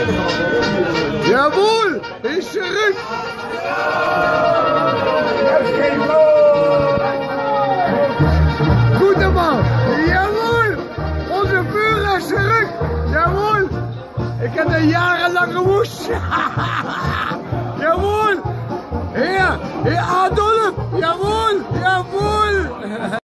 Jawohl, is terug. Goed man, jawohl, onze Führer is terug. Jawohl, ik heb een jarenlange woest.